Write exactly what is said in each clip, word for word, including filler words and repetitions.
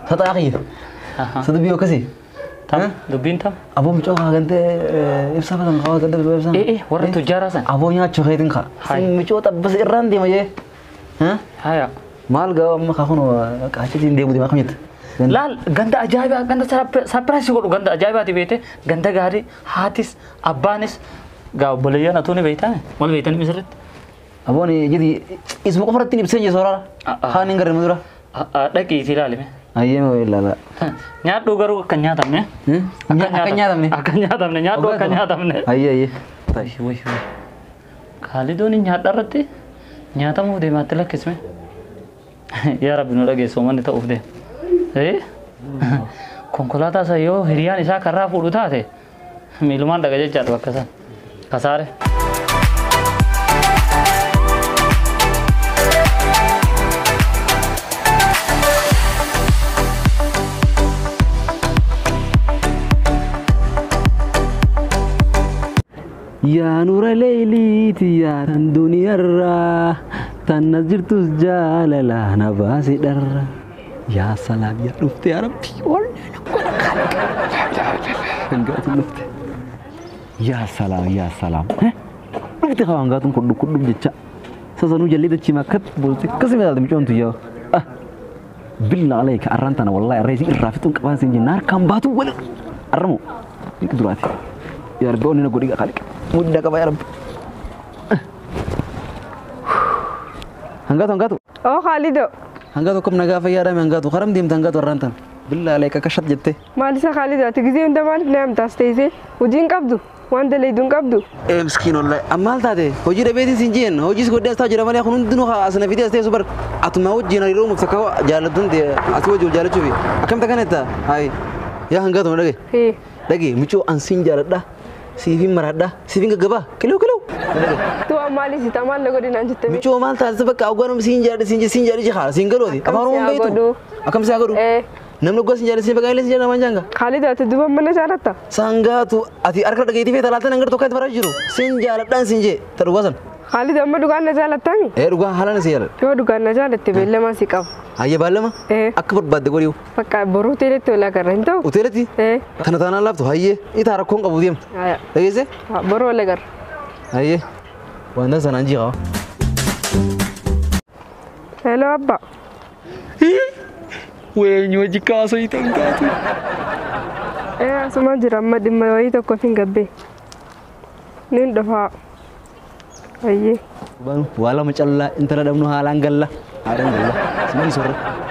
Tata akhi. Sadu biyo kasi. Tam dubin tam. Abo mcho gante ibsa badan qawa gante ibsa. Eh eh warra tujara san. Abo nya chokhaydin kha. Mcho ta bas irandi maye. Ha? Haya. Mal ga ma khakhun ka chiti ndemu di ma khamit. Lal ganda ajaiba ganda surprise ko ganda ajaiba ti bete ganda gari hatis abbanis ga bolaya na tuni beita mal beita ni misrat. Abo ni jadi ismu ko faratini bsenje sora. Ha ni ngare mudura. Daki filale me. Ayye mo ilala. Nyatu garu kan nyatam ne. Akan nyatam ne. Akan nyatam ne. Nyatu akan nyatam ne. Ayye ayye. Tai woi woi. Khalido ni nyata rate. Nyata mu de matla kisme. Ya Rabbi no lage soman ta ufde. Eh? Konkolata sa yo hiriyan isa karra fudu tha the. Miluman daga je chat bakasa. Kasare. Ya nura leili tiya tan duniyarra tan nazirtus jalala nabasi darra ya salam ya rufti ya rabbi enggak tuh rufti ya salam ya salam eh rufti kau enggak tuh kudu kudu jeca sasanu jalli da cimakat bolti kasih medal demi contoh ya ah billah alaik arrantana wallahi raisi irrafitun kawasin jinar kan batu wala armu ikdurati ya rabbi onina godi ga khalik mudah ka bayar. Hanggatu hanggatu. Oh Khalido. Hanggatu kam naga fa yara hanggatu kharam dim hanggatu rantan. Billah alayka kashat jette. Malisa Khalido tigzi unda mal nam tastayse ujin qabdu wanda leydun qabdu. Eh miskin wallahi amal tade hoji da beti sinjin hoji sgo da stajira mali khunun dinu kha asna video stay super atuma wajina ro mutakaw jaladun de aswaju jalachubi akam takaneta hay ya hanggatu dage. Eh. Dage mucu ansin jalada. Sifin marada, sifin gagaba, kilo kilo. Tu amali si tamal lagu di nanti temi. Micu amal tak sebab kau gua sinjar sinjar sinjar je khal, singgah lodi. Apa orang bayi tu? Akam siapa tu? Eh. Nampak gua sinjar sinjar bagai sinjar nama jangga. Khalid tu dua mana cara ta? Sangga tu, ati arkad lagi T V talatan anggar tu kait barajuru. Sinjar dan sinjar terluasan. Khalid amma dugaan na jalat tangi. Eh dugaan halan sinjar. Yo dugaan na jalat te bella masih kau. Ayah bala mah? Eh. Akbar bad goriu. Pakai boru tele tu lah kerana itu. Utele ti? Eh. Tanah tanah lap tu, ayah. Itu harap kong kabu diam. Ayah. Lagi se? Boru legar. Ayah. Wanda sananji kau. Hello abba. Weh nyuji kasa itu enggak tu. Eh semua jeramah di mana itu kau tinggal be. Nin dafa. Ayah. Bang, wala macalla intara da nu halan galla. Adan galla. Sini sore.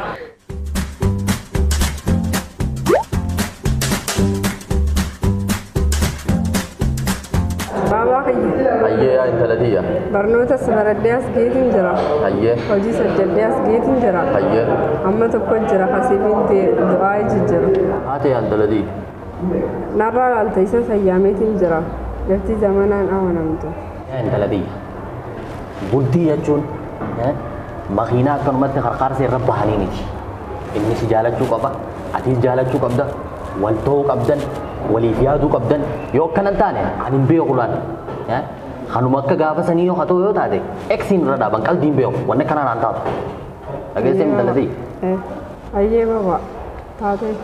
Baba kayi. Ayye ya intaladiya. Barnoota sabaraddeas geetin jira. Ayye. Hojii sajjaddeas geetin jira. Ayye. Amma tokko jira hasibiin du'aa jijjira. Ate ya intaladi. Narraa altaisa sayyaameetiin jira. Lafti zamanaan amanamtu. Ya intaladi. Bultii jechuun makiinaa akkanumatti qarqaar seerra bahaniiniti. Inni si jaalachuu qaba, atis jaalachuu qabda, wal ta'uu qabdan, waliif yaaduu qabdan. Yoo akkanan taane ani hin beeku laan. Kanuma akka gaafa sanii yoo haa ta'u yoo taate eksiin irra dhaaban qalbiin beeku wanni akkanaan aan taatu. Dhageessee intalati. Ayyee baba taatee.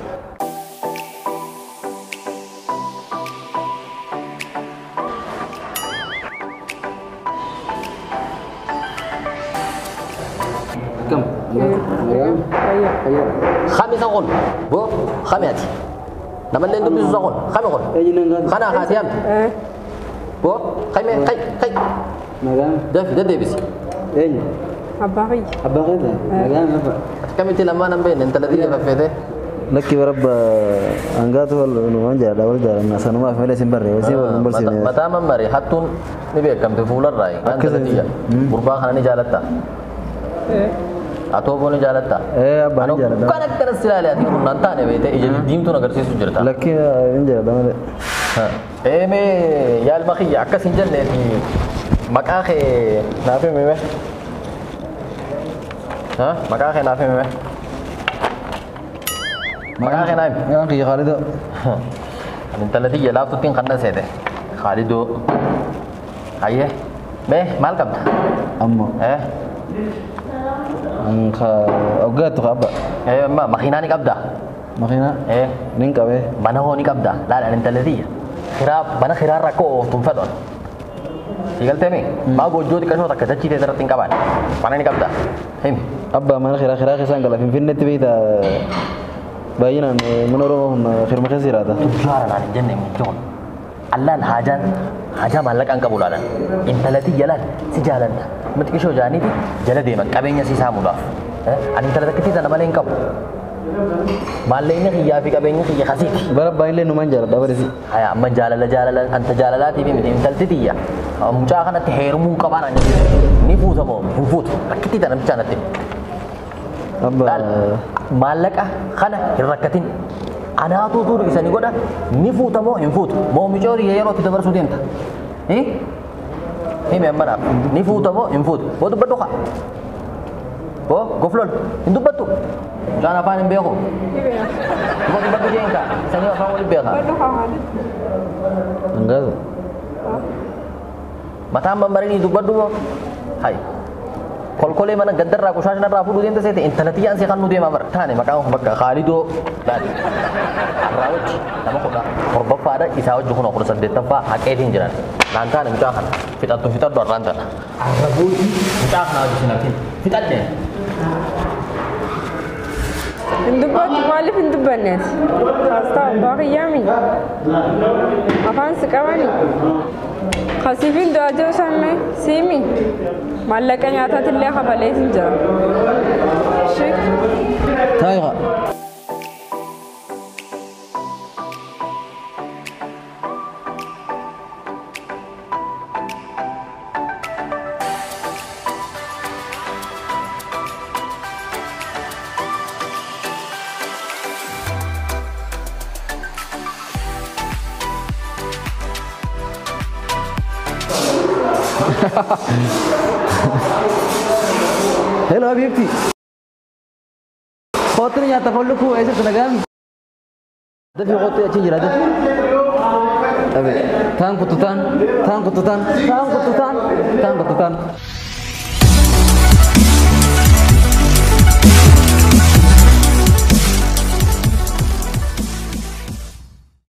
Kam. Ayah. Ayah. Kami sakon. Bo, kami ati. Naman din dumi sakon. Kami kon. Eh jinang Kana khatiam. Eh. Bo, kami kai kai. Nagan. Daf da debis. Eh. Abba kayi. Abba kada. Nagan apa? Kami tilama nambe intaladi ba fede. Laki barabba angatu wal nuwan jara wal jara nasan ma fele simbarre wasi wal number sini. Mata mamari hatun ni be kam te fular rai. Kan intaladiya. Burba khana ni jalatta. Eh. Atau boleh jalan tak? Eh, abang jalan. Bukan nak kena sila lihat, ini nanti ni bete. Jadi dim tu nak kerja sujud tak? Laki ini jalan. Eh, me, ya al-makhi, aku sinjal ni. Makah ke, nafi me me. Hah? Makah ke nafi me me. Makah ke nafi. Yang dia Khalid tu. Minta lagi ya, lalu tu ting kena sede. Khalid tu. Ayah, me, mal kam? Amma. Eh? Angka, oga tu apa? Eh, ma makiinaa ni qabda. Makina Eh, nin qabe. mana hoo ni qabda. Laala intalatiyya. Kiraa mana kiraa rakkoo ooftuun fedhan. Sigaltee mi? Maa goojjoo xiqqashoo takka dachii ta'e irratti hin qaban. Mana ni qabda. Himi. Abba mana khira khira kesan gala finfinnetti beeyta baay'inaan mana Oromoo firma keessa jiraata. Tujjaara naan hin jenne muchoon. Allaan haajaan haajaa maallaqaan qabu laalan. Intalati jalaan si jaalanna. Mixqishoo jaaniiti jala deeman qabeenya si saamuudhaaf. Ani intala takkittii sana malee hin qabu. Maallaqni kiyyaa fi qabeenyi kiyya kasiiti. Bara baay'inlee numaan jaaladha barisi. Haya amma jaalala jaalala anta jaalalaatii fi miti intalti tiyya. Mucaa kanatti heerumuu qabaan ani ni fuuta moo hin fuutu rakkitti tana bichaa natti. Abba Maallaqa kana hin rakkatin. Anaatu tuuru isanii godha ni fuuta moo hin fuutu moo micoori yeroo itti dabarsuu deemta. Himi ammanaaf ni fuuta moo hin fuutu boo dubbadhu kaa. Boo goflol hin dubbattu. Mucaan afaan hin beeku. Boo dubbadhu jeenka isanii afaan waliin beeka. enggak. Mataan bambarinii dubbadhu moo hai. Kolkolee mana gaddarraa kushaashina irraa fuudhuu deemta seete intalatiyyaan si kan nu deemaa bara taane maqaan bakka Khaalidoo laali. Arraa wajji nama kudha torbaffaadha isaa wajji kun kudha saddeettaffaa haqeetiin jiran. Naan taane mucaa kana fixattu fixadhu arraan tana. Arra buuti mucaa kana wajji sinafin fixadhe. Hindubbatu maaliif hin dubbannees? Kaastaa abbaa kiyyaami. Afaan si qabani. Kasiifin du'aa jiru sanne siimi. Maallaqa nyaataatillee kafalee sin jira. Taayiqa. Hello Habibti. Khotni ya tafalluku aisa sanagami. Dafi khotni achi jira dafi. Tabe, tan kututan, tan kututan, tan kututan, tan kututan.